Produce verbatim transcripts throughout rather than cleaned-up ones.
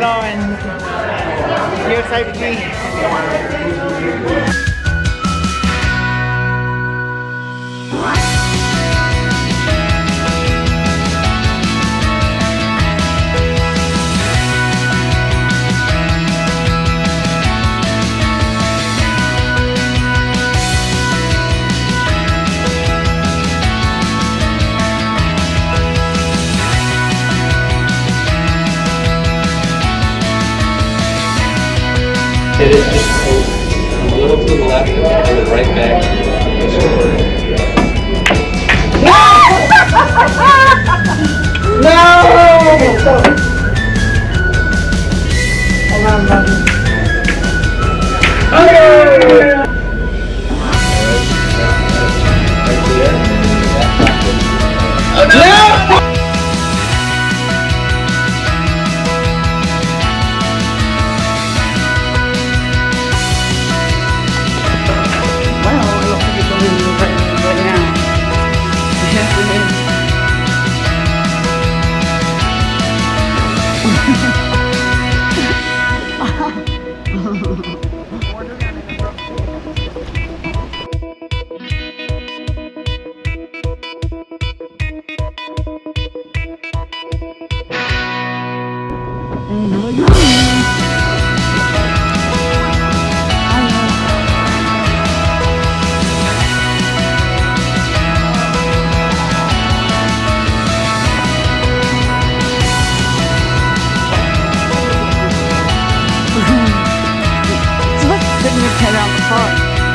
Hello and your safety. It is just a little to the left and then right back. No! Come on, buddy. Okay! No! Around the car.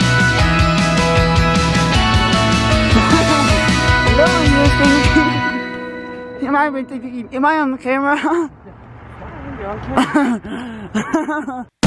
Hello, you think? Am I am I on the camera? You're on camera.